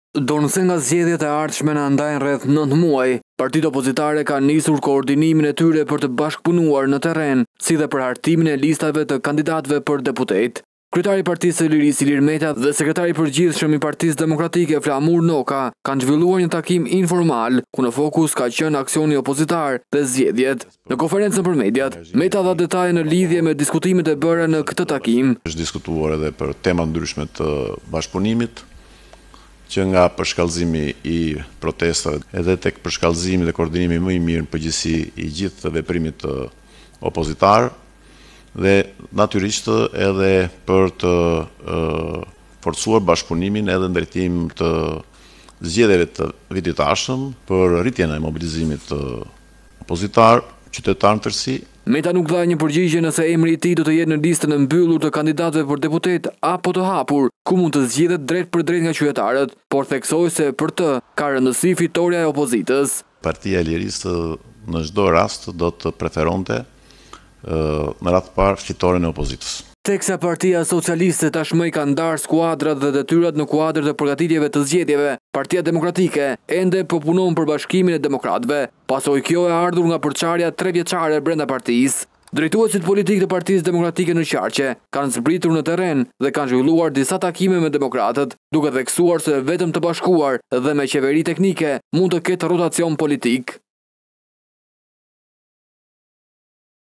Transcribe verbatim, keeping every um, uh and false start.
Dorëse nga zgjedhjet e ardhshme na ndajnë rreth nëntë muaj, partitë opozitare kanë nisur koordinimin e tyre për të bashkëpunuar në terren, si dhe për hartimin e listave të kandidatëve për deputet. Kryetari i Partisë së Lirisë Ilir Meta dhe sekretari i përgjithshëm i Partisë Demokratike Flamur Noka kanë zhvilluar një takim informal ku në fokus ka qenë aksioni opozitar dhe zgjedhjet. Në konferencën për mediat, Meta dha detaje në lidhje me diskutimet e bëra në këtë takim. Është diskutuar edhe për tema ndryshme të bashkëpunimit, që nga përshkallëzimi i protestave edhe tek përshkallëzimi dhe koordinimi më i mirë në përgjithësi i gjithë veprimit të opozitar dhe natyrisht edhe për të uh, forcuar bashkëpunimin edhe në drejtim të zgjedhjeve të vitit të ardhshëm për rritjen e mobilizimit të opozitar, qytetar në tërësi. Meta nuk dha një përgjigje nëse emri i tij do të jetë në listën e mbyllur të kandidatëve për deputet apo të hapur, ku mund të zgjidhet drejt për drejt nga qytetarët, por theksoi se për të ka rëndësi fitoria e opozitës. Partia e Lirisë në çdo rast do të preferonte në radhë parë fitoren e opozitës. Teksa Partia Socialiste tashmë i ka ndarë skuadrat dhe detyrat në kuadër të përgatitjeve të zgjedhjeve, Partia Demokratike ende po punon për bashkimin e demokratëve, pasoj kjo e ardhur nga përçarja tre vjeçare brenda partisë. Drejtuesit politik të Partisë Demokratike në Qarqe kanë zbritur në terren dhe kanë zhvilluar disa takime me demokratët, duke theksuar se vetëm të bashkuar dhe me qeveri teknike mund të ketë rotacion politik.